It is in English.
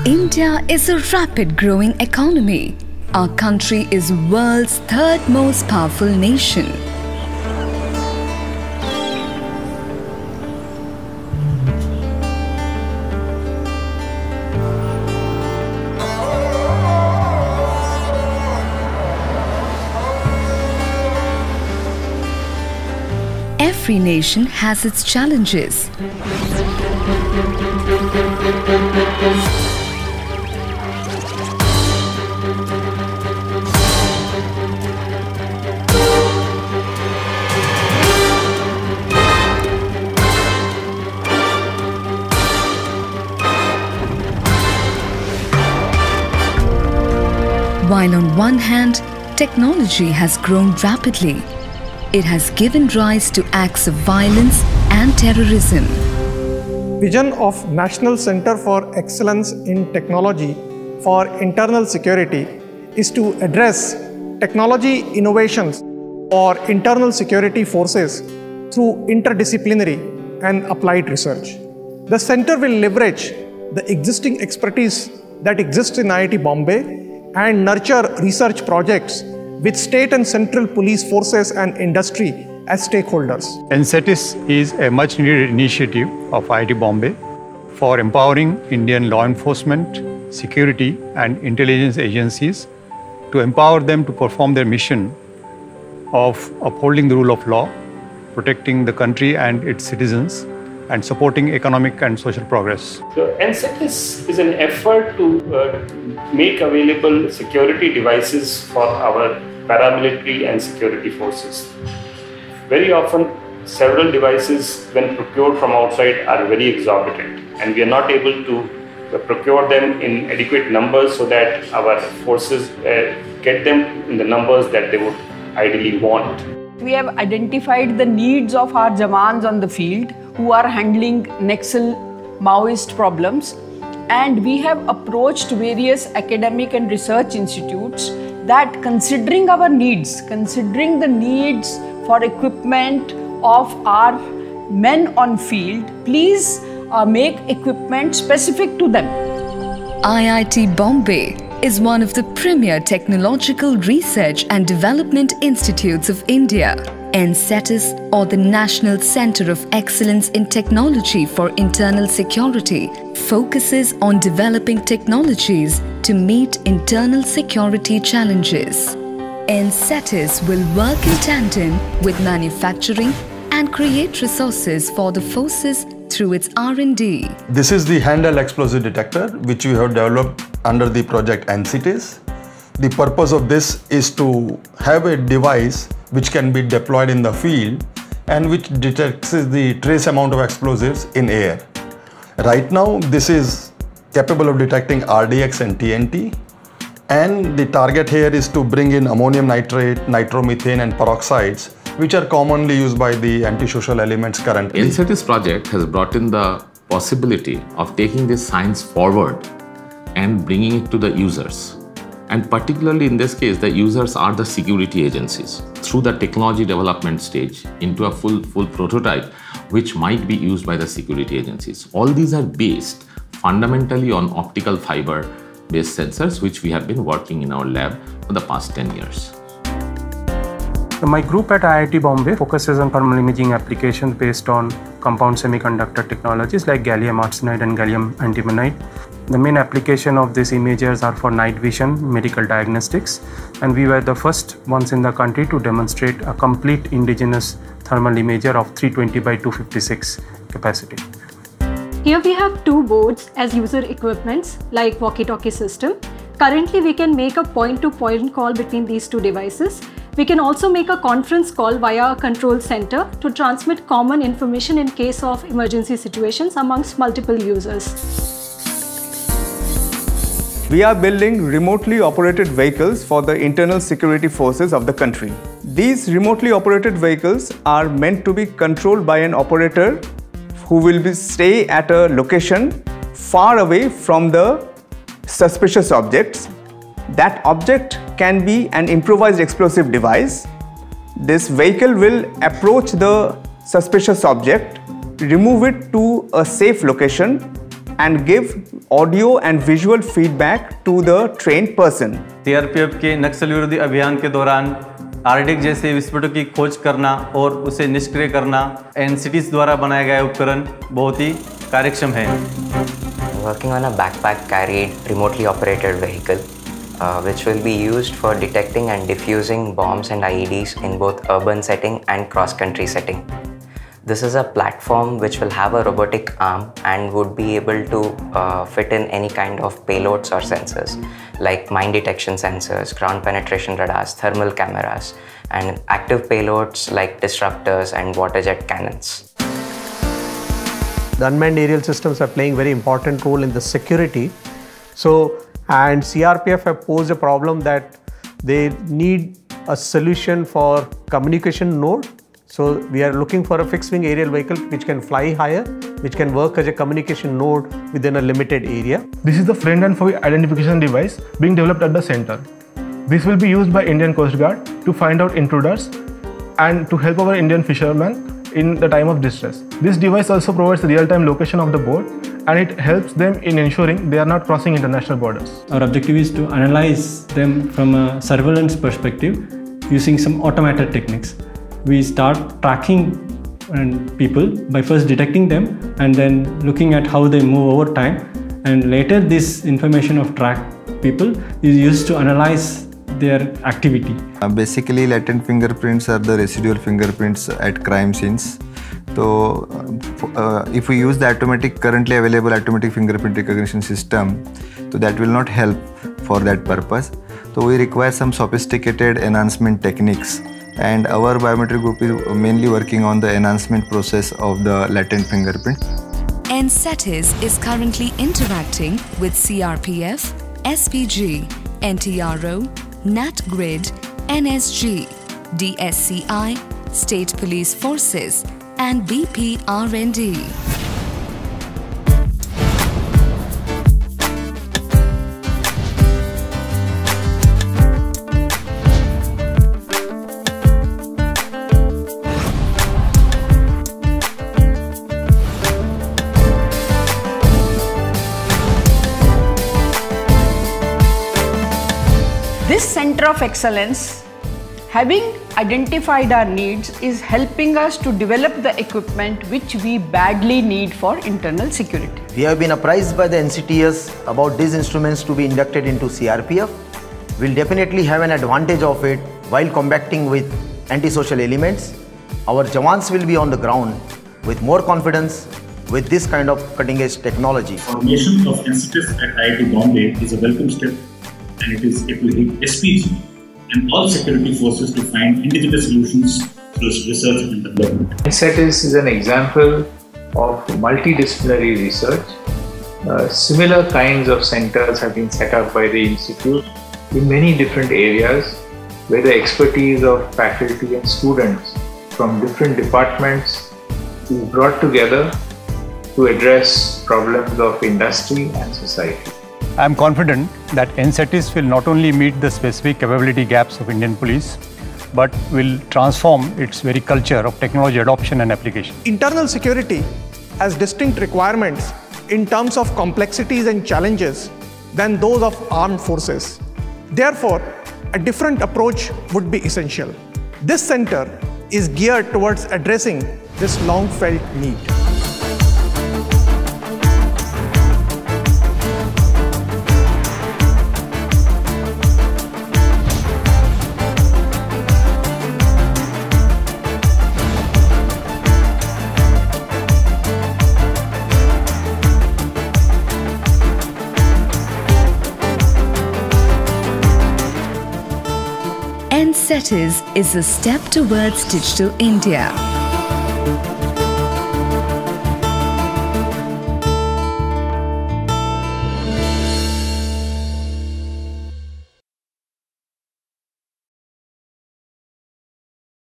India is a rapid growing economy. Our country is world's third most powerful nation. Every nation has its challenges. While on one hand, technology has grown rapidly, it has given rise to acts of violence and terrorism. Vision of National Center for Excellence in Technology for Internal Security is to address technology innovations for internal security forces through interdisciplinary and applied research. The center will leverage the existing expertise that exists in IIT Bombay and nurture research projects with state and central police forces and industry as stakeholders. NCETIS is a much needed initiative of IIT Bombay for empowering Indian law enforcement, security and intelligence agencies to empower them to perform their mission of upholding the rule of law, protecting the country and its citizens, and supporting economic and social progress. So NCETIS is an effort to make available security devices for our paramilitary and security forces. Very often, several devices when procured from outside are very exorbitant, and we are not able to procure them in adequate numbers so that our forces get them in the numbers that they would ideally want. We have identified the needs of our Jawans on the field who are handling Naxal Maoist problems, and we have approached various academic and research institutes that considering our needs, considering the needs for equipment of our men on field, please make equipment specific to them. IIT Bombay is one of the premier technological research and development institutes of India. NCETIS, or the National Center of Excellence in Technology for Internal Security, focuses on developing technologies to meet internal security challenges. NCETIS will work in tandem with manufacturing and create resources for the forces through its R&D. This is the handheld explosive detector which we have developed under the project NCETIS. The purpose of this is to have a device which can be deployed in the field and which detects the trace amount of explosives in air. Right now, this is capable of detecting RDX and TNT, and the target here is to bring in ammonium nitrate, nitromethane and peroxides, which are commonly used by the antisocial elements currently. NCETIS project has brought in the possibility of taking this science forward and bringing it to the users. And particularly in this case, the users are the security agencies through the technology development stage into a full prototype, which might be used by the security agencies. All these are based fundamentally on optical fiber based sensors, which we have been working in our lab for the past 10 years. My group at IIT Bombay focuses on thermal imaging applications based on compound semiconductor technologies like gallium arsenide and gallium antimonide. The main application of these imagers are for night vision, medical diagnostics, and we were the first ones in the country to demonstrate a complete indigenous thermal imager of 320 by 256 capacity. Here we have two boards as user equipments like walkie-talkie system. Currently we can make a point-to-point call between these two devices. We can also make a conference call via a control center to transmit common information in case of emergency situations amongst multiple users. We are building remotely operated vehicles for the internal security forces of the country. These remotely operated vehicles are meant to be controlled by an operator who will stay at a location far away from the suspicious objects. That object can be an improvised explosive device. This vehicle will approach the suspicious object, remove it to a safe location, and give audio and visual feedback to the trained person. CRPF के नक्सल विरोधी अभियान के दौरान RDX जैसे विस्फोटक की खोज करना और उसे निष्क्रिय करना NCETIS द्वारा बनाया गया उपकरण बहुत ही कार्यक्षम है. Working on a backpack carried remotely operated vehicle which will be used for detecting and diffusing bombs and IEDs in both urban setting and cross-country setting. This is a platform which will have a robotic arm and would be able to fit in any kind of payloads or sensors like mine detection sensors, ground penetration radars, thermal cameras, and active payloads like disruptors and water jet cannons. The unmanned aerial systems are playing a very important role in the security. And CRPF have posed a problem that they need a solution for communication node. So we are looking for a fixed wing aerial vehicle which can fly higher, which can work as a communication node within a limited area. This is the friend and foe identification device being developed at the center. This will be used by Indian Coast Guard to find out intruders and to help our Indian fishermen in the time of distress. This device also provides real-time location of the boat and it helps them in ensuring they are not crossing international borders. Our objective is to analyze them from a surveillance perspective using some automated techniques. We start tracking people by first detecting them and then looking at how they move over time, and later this information of tracked people is used to analyze their activity. Basically, latent fingerprints are the residual fingerprints at crime scenes. So, if we use the currently available automatic fingerprint recognition system, so that will not help for that purpose. So, we require some sophisticated enhancement techniques. And our biometric group is mainly working on the enhancement process of the latent fingerprint. NCETIS is currently interacting with CRPF, SPG, NTRO, NatGrid, NSG, DSCI, State Police Forces and BPRND. This Center of Excellence, having identified our needs, is helping us to develop the equipment which we badly need for internal security. We have been apprised by the NCETIS about these instruments to be inducted into CRPF. We'll definitely have an advantage of it while combating with antisocial elements. Our Jawans will be on the ground with more confidence with this kind of cutting-edge technology. Formation of NCETIS at IIT Bombay is a welcome step, and it will help SPG and all security forces to find indigenous solutions through research and development. NCETIS is an example of multidisciplinary research. Similar kinds of centers have been set up by the Institute in many different areas where the expertise of faculty and students from different departments is brought together to address problems of industry and society. I am confident that NCETIS will not only meet the specific capability gaps of Indian police, but will transform its very culture of technology adoption and application. Internal security has distinct requirements in terms of complexities and challenges than those of armed forces. Therefore, a different approach would be essential. This center is geared towards addressing this long-felt need. NCETIS is a step towards Digital India.